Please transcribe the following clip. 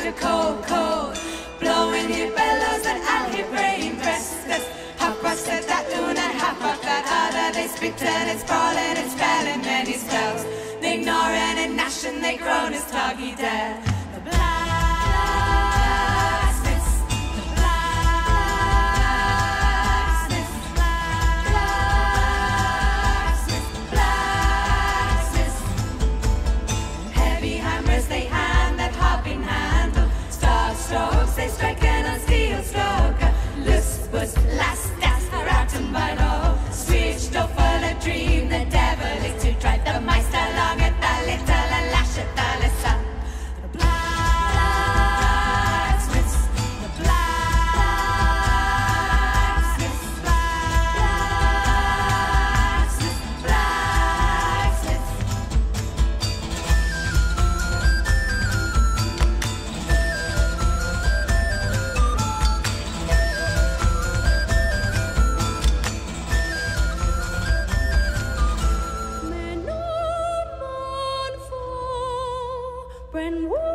the cold, cold. Blowing your bellows and I'll hear brain restless. Half past said that noon and half of that other. They spit and it's sprawling and spelling many spells. They gnaw and gnash and they groan as toggy dead. The blacksmiths, the blacksmiths, blacksmiths, blacksmiths. Heavy hammers they hand that hopping handle. Star strokes they striking on steel stroke. Lust was last that's rotten by now. Switched up full of dream. The devil is to drive the mice along at the little and lash at the lesson. The blacksmiths, the blacksmiths, blacksmiths, blacksmiths. When